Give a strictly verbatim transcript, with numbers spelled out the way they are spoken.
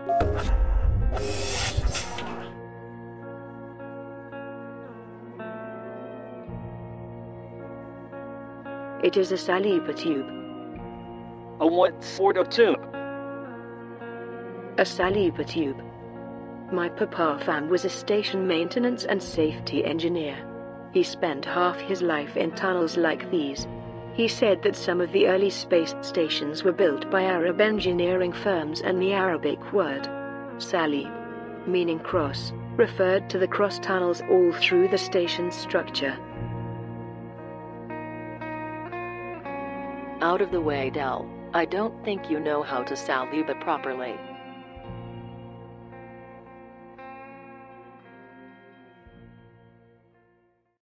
It is a Saliba tube. A what sort of tube? A Saliba tube. My papa fam was a station maintenance and safety engineer. He spent half his life in tunnels like these. He said that some of the early space stations were built by Arab engineering firms, and the Arabic word Salib, meaning cross, referred to the cross tunnels all through the station's structure. Out of the way, Del. I don't think you know how to Saliba properly.